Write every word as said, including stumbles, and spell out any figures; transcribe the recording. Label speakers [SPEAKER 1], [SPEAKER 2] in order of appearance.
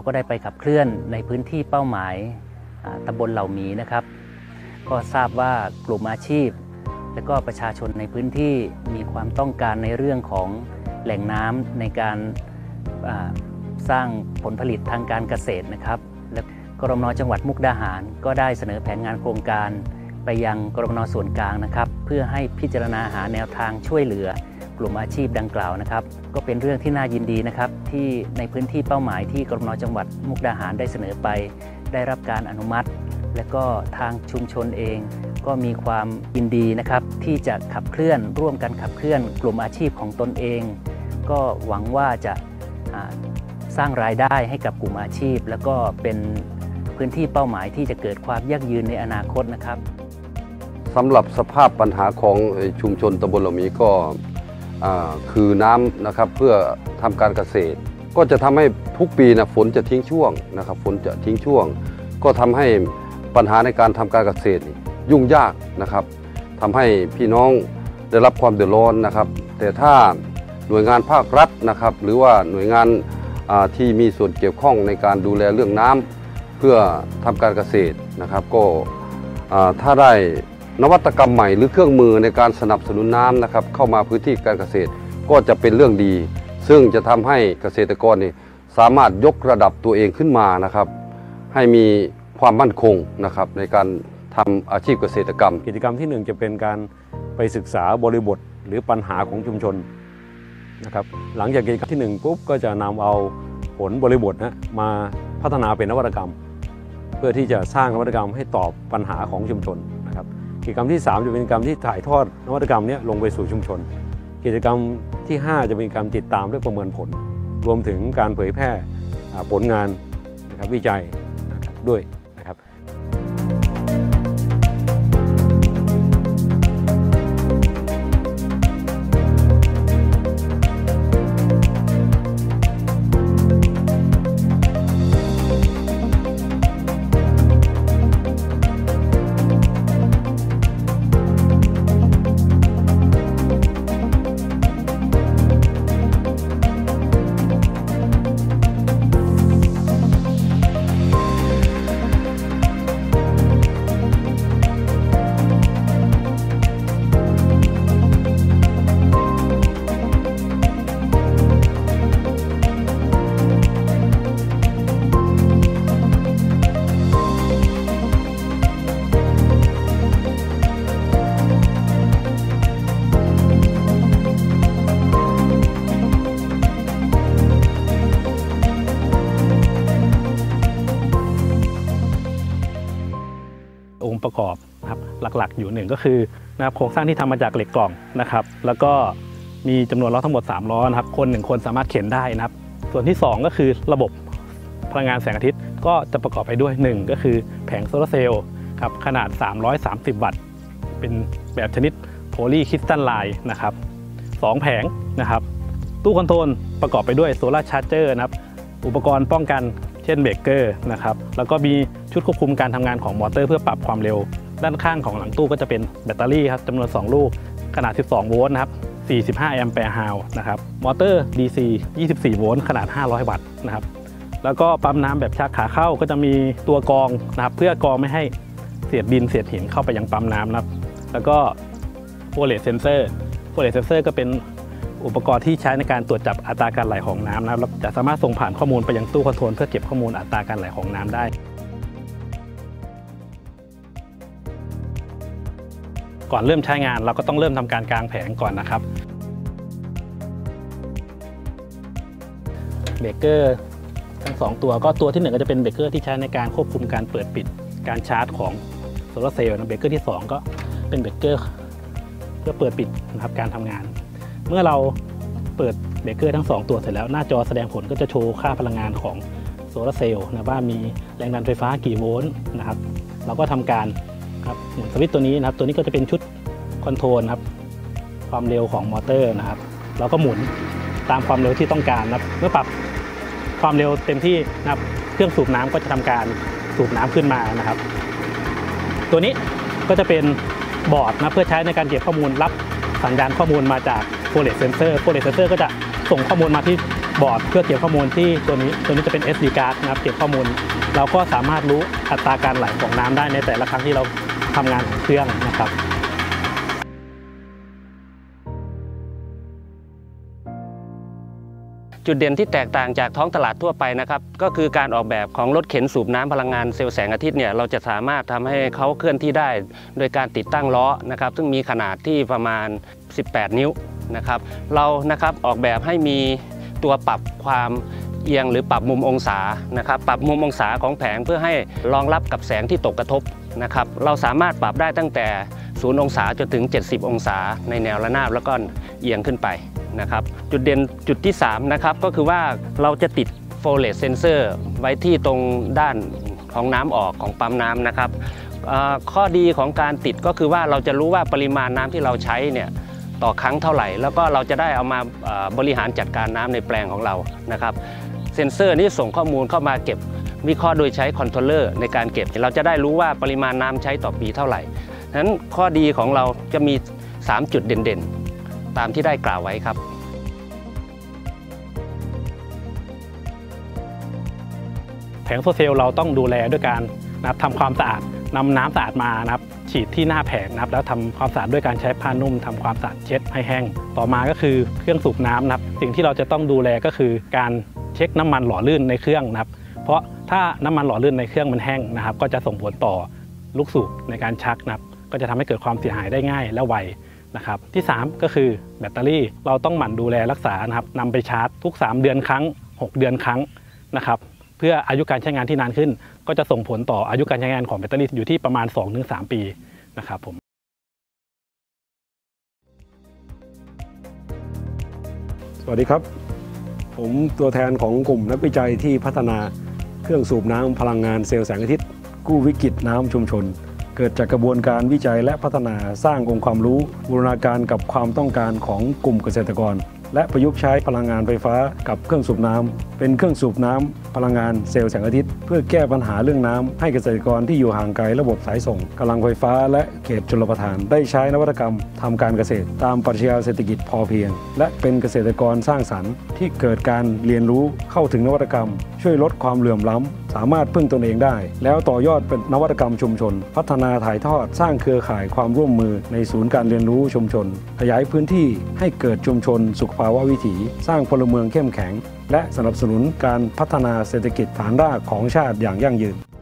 [SPEAKER 1] ก็ได้ไปขับเคลื่อนในพื้นที่เป้าหมายตำบลเหล่าหมีนะครับก็ทราบว่ากลุ่มอาชีพและก็ประชาชนในพื้นที่มีความต้องการในเรื่องของแหล่งน้ำในการสร้างผลผลิตทางการเกษตรนะครับและกรมน.จังหวัดมุกดาหารก็ได้เสนอแผนงานโครงการไปยังกรมน.ส่วนกลางนะครับเพื่อให้พิจารณาหาแนวทางช่วยเหลือกลุ่มอาชีพดังกล่าวนะครับก็เป็นเรื่องที่น่ายินดีนะครับที่ในพื้นที่เป้าหมายที่กรมน.จังหวัดมุกดาหารได้เสนอไปได้รับการอนุมัติและก็ทางชุมชนเองก็มีความยินดีนะครับที่จะขับเคลื่อนร่วมกันขับเคลื่อนกลุ่มอาชีพของตนเองก็หวังว่าจะสร้างรายได้ให้กับกลุ่มอาชีพแล้วก็เป็นพื้นที่เป้าหมายที่จะเกิดความยั่งยืนในอนาคตนะครับ
[SPEAKER 2] สำหรับสภาพปัญหาของชุมชนตำบลเหล่านี้ก็คือน้ำนะครับเพื่อทำการเกษตรก็จะทำให้ทุกปีนะฝนจะทิ้งช่วงนะครับฝนจะทิ้งช่วงก็ทำให้ปัญหาในการทำการเกษตรยุ่งยากนะครับทำให้พี่น้องได้รับความเดือดร้อนนะครับแต่ถ้าหน่วยงานภาครัฐนะครับหรือว่าหน่วยงานที่มีส่วนเกี่ยวข้องในการดูแลเรื่องน้ำเพื่อทำการเกษตรนะครับก็ถ้าได้นวัตกรรมใหม่หรือเครื่องมือในการสนับสนุนน้ำนะครับเข้ามาพื้นที่การเกษตรก็จะเป็นเรื่องดีซึ่งจะทำให้เกษตรกรนี่สามารถยกระดับตัวเองขึ้นมานะครับให้มีความมั่นคงนะครับในการทำอาชีพเกษตรกรรม
[SPEAKER 3] กิจกรรมที่หนึ่งจะเป็นการไปศึกษาบริบทหรือปัญหาของชุมชนนะครับหลังจากกิจกรรมที่หนึ่งปุ๊บก็จะนำเอาผลบริบทนะมาพัฒนาเป็นนวัตกรรมเพื่อที่จะสร้างนวัตกรรมให้ตอบปัญหาของชุมชนนะครับกิจกรรมที่สามจะเป็นกิจกรรมที่ถ่ายทอดนวัตกรรมนี้ลงไปสู่ชุมชนกิจกรรมที่ห้าจะเป็นการติดตามและประเมินผลรวมถึงการเผยแพร่ผลงานนะครับวิจัยนะครับด้วยนะครับ
[SPEAKER 4] องค์ประกอบนะครับหลักๆอยู่หนึ่งก็คือนะครับโครงสร้างที่ทำมาจากเหล็กกล่องนะครับแล้วก็มีจำนวนล้อทั้งหมดสามล้อนะครับคนหนึ่งคนสามารถเข็นได้นะครับส่วนที่สองก็คือระบบพลังงานแสงอาทิตย์ก็จะประกอบไปด้วยหนึ่งก็คือแผงโซลาร์เซลล์ครับขนาดสามร้อยสามสิบวัตต์เป็นแบบชนิดโพลีคริสตัลไลน์นะครับสองแผงนะครับตู้คอนโทรลประกอบไปด้วยโซลาร์ชาร์จเจอร์นะครับอุปกรณ์ป้องกันเช่นเบรกเกอร์นะครับแล้วก็มีชุดควบคุมการทำงานของมอเตอร์เพื่อปรับความเร็วด้านข้างของหลังตู้ก็จะเป็นแบตเตอรี่ครับจำนวนสองลูกขนาดสิบสองโวลต์นะครับสี่สิบห้าแอมป์แปร์ฮาวนะครับมอเตอร์ ดี ซี ยี่สิบสี่โวลต์ขนาดห้าร้อยวัตต์นะครับแล้วก็ปั๊มน้ำแบบชักขาเข้าก็จะมีตัวกรองนะครับเพื่อกรองไม่ให้เศษดินเศษหินเข้าไปยังปั๊มน้ำนะครับแล้วก็โฟเลตเซนเซอร์โฟเลตเซนเซอร์ก็เป็นอุปกรณ์ที่ใช้ในการตรวจจับอัตราการไหลของน้ำนะครับจะสามารถส่งผ่านข้อมูลไปยังตู้คอนโทรลเพื่อเก็บข้อมูลอัตราการไหลของน้ำได้ก่อนเริ่มใช้งานเราก็ต้องเริ่มทำการกางแผงก่อนนะครับเบรกเกอร์ทั้งสองตัวก็ตัวที่หนึ่งก็จะเป็นเบรกเกอร์ที่ใช้ในการควบคุมการเปิดปิดการชาร์จของโซลาร์เซลล์นะเบรกเกอร์ที่สองก็เป็นเบรกเกอร์เพื่อเปิดปิดนะครับการทำงานเมื่อเราเปิดเบรกเกอร์ทั้งสองตัวเสร็จแล้วหน้าจอแสดงผลก็จะโชว์ค่าพลังงานของโซลาร์เซลล์นะว่ามีแรงดันไฟฟ้ากี่โวลต์นะครับเราก็ทำการครับหมุนสวิตช์ตัวนี้นะครับตัวนี้ก็จะเป็นชุดคอนโทรลครับความเร็วของมอเตอร์นะครับเราก็หมุนตามความเร็วที่ต้องการนะครับเมื่อปรับความเร็วเต็มที่นะครับเครื่องสูบน้ำก็จะทำการสูบน้ำขึ้นมานะครับตัวนี้ก็จะเป็นบอร์ดนะเพื่อใช้ในการเก็บข้อมูลรับสัญญาณข้อมูลมาจากโฟเลตเซนเซอร์โฟเลตเซนเซอร์ก็จะส่งข้อมูลมาที่บอร์ดเพื่อเก็บข้อมูลที่ตัวนี้ตัวนี้จะเป็น เอส ดี card นะครับเก็บข้อมูลเราก็สามารถรู้อัตราการไหลของน้ำได้ในแต่ละครั้งที่เราทำงานของเครื่องนะครับ
[SPEAKER 1] จุดเด่นที่แตกต่างจากท้องตลาดทั่วไปนะครับก็คือการออกแบบของรถเข็นสูบน้ำพลังงานเซลล์แสงอาทิตย์เนี่ยเราจะสามารถทำให้เขาเคลื่อนที่ได้โดยการติดตั้งล้อนะครับซึ่งมีขนาดที่ประมาณสิบแปดนิ้วนะครับเรานะครับออกแบบให้มีตัวปรับความเอียงหรือปรับมุมองศานะครับปรับมุมองศาของแผงเพื่อให้รองรับกับแสงที่ตกกระทบนะครับเราสามารถปรับได้ตั้งแต่ศูนย์องศาจนถึงเจ็ดสิบองศาในแนวระนาบแล้วก็เอียงขึ้นไปนะครับจุดเด่นจุดที่สามนะครับก็คือว่าเราจะติด flow rate sensor ไว้ที่ตรงด้านของน้ำออกของปั๊มน้ำนะครับข้อดีของการติดก็คือว่าเราจะรู้ว่าปริมาณน้ำที่เราใช้เนี่ยต่อครั้งเท่าไหร่แล้วก็เราจะได้เอามาบริหารจัดการน้ำในแปลงของเรานะครับเซ็นเซอร์นี้ส่งข้อมูลเข้ามาเก็บวิเคราะห์โดยใช้คอนโทรลเลอร์ในการเก็บเราจะได้รู้ว่าปริมาณน้ำใช้ต่อปีเท่าไหร่ฉะนั้นข้อดีของเราจะมีสามจุดเด่นๆตามที่ได้กล่าวไว้ครับ
[SPEAKER 4] แผงโซลาร์เซลล์เราต้องดูแลด้วยการนะครับทำความสะอาดนำน้ำสะอาดมานะครับฉีดที่หน้าแผงนะครับแล้วทำความสะอาดด้วยการใช้ผ้านุ่มทำความสะอาดเช็ดให้แห้งต่อมาก็คือเครื่องสูบน้ำนะครับสิ่งที่เราจะต้องดูแลก็คือการเช็คน้ำมันหล่อลื่นในเครื่องนะครับเพราะถ้าน้ำมันหล่อลื่นในเครื่องมันแห้งนะครับก็จะส่งผลต่อลูกสูบในการชักนะครับก็จะทำให้เกิดความเสียหายได้ง่ายและไวนะครับที่สามก็คือแบตเตอรี่เราต้องหมั่นดูแลรักษานะครับนำไปชาร์จทุกสามเดือนครั้งหกเดือนครั้งนะครับเพื่ออายุการใช้งานที่นานขึ้นก็จะส่งผลต่ออายุการใช้งานของแบตเตอรี่อยู่ที่ประมาณ สองถึงสาม ปีนะครับผม
[SPEAKER 3] สวัสดีครับผมตัวแทนของกลุ่มนักวิจัยที่พัฒนาเครื่องสูบน้ำพลังงานเซลล์แสงอาทิตย์กู้วิกฤตน้ำชุมชนเกิดจากกระบวนการวิจัยและพัฒนาสร้างองค์ความรู้บูรณาการกับความต้องการของกลุ่มเกษตรกรและประยุกต์ใช้พลังงานไฟฟ้ากับเครื่องสูบน้ำเป็นเครื่องสูบน้ำพลังงานเซลล์แสงอาทิตย์เพื่อแก้ปัญหาเรื่องน้ำให้เกษตรกรที่อยู่ห่างไกลระบบสายส่งกำลังไฟฟ้าและเขตชลประทานได้ใช้นวัตกรรมทำการเกษตรตามปรัชญาเศรษฐกิจพอเพียงและเป็นเกษตรกรสร้างสรรค์ที่เกิดการเรียนรู้เข้าถึงนวัตกรรมช่วยลดความเหลื่อมล้ำสามารถพึ่งตนเองได้แล้วต่อยอดเป็นนวัตกรรมชุมชนพัฒนาถ่ายทอดสร้างเครือข่ายความร่วมมือในศูนย์การเรียนรู้ชุมชนขยายพื้นที่ให้เกิดชุมชนสุขภาวะวิถีสร้างพลเมืองเข้มแข็งและสนับสนุนการพัฒนาเศรษฐกิจฐานรากของชาติอย่างยั่งยืน